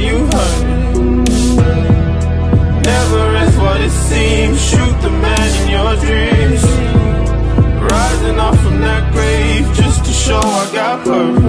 you hurt. Never is what it seems. Shoot the man in your dreams. Rising up from that grave just to show I got hurt.